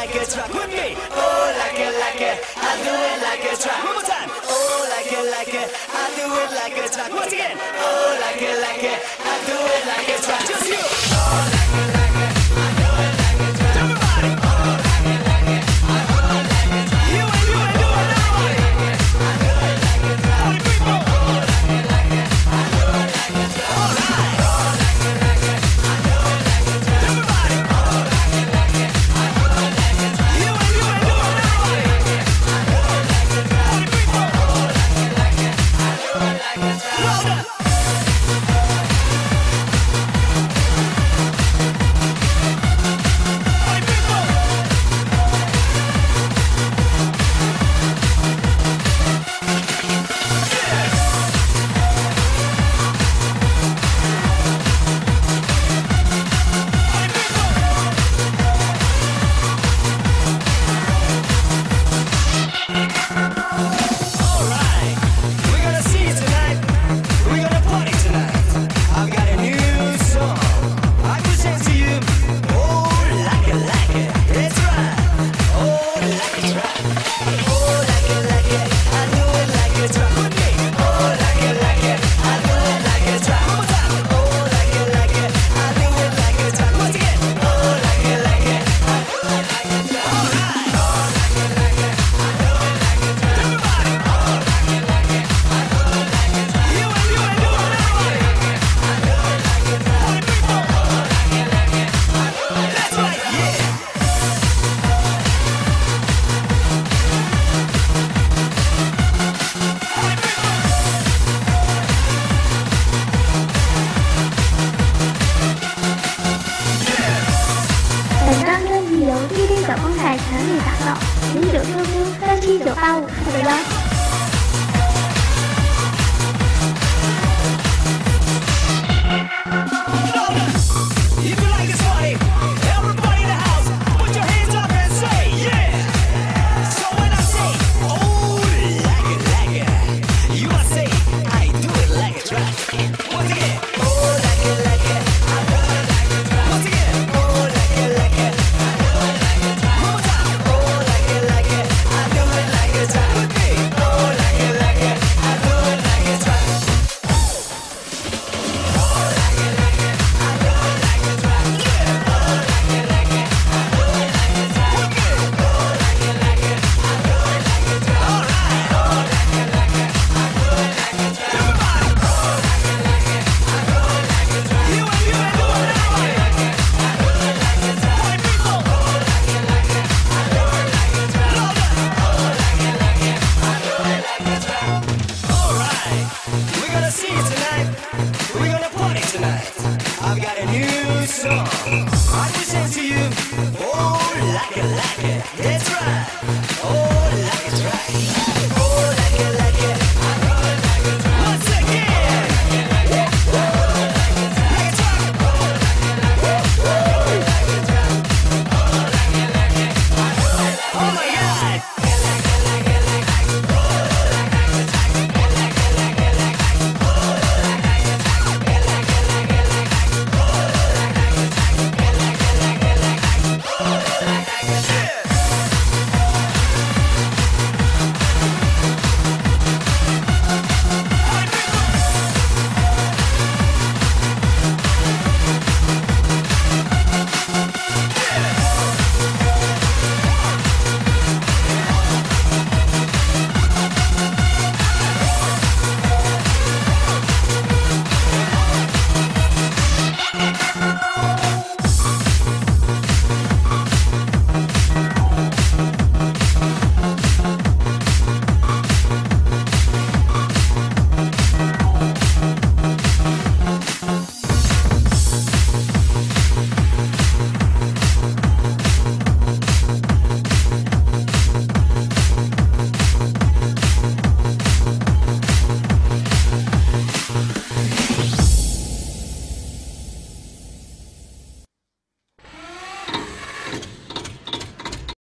like a track with me. Oh, like it, I do it like a track. One more time. Oh, like it, I do it like a track. Once again. Oh, like it, I do it like a track. Just you. Oh, like it, I do it like a track. Everybody. Oh, like it, I do it like a track. You ain't do it now. I do it like a track. All the people. Oh, like it, I do it like a track. All right. Oh, like it, I do it like a track. Everybody. Oh, like it, I do it like a track. You ain't do it now. I do it like a track. All the people. Oh, like it, I do it like a track. Well done. I've got a new song. I present to you. Oh, like it, that's right. Oh, like it's right.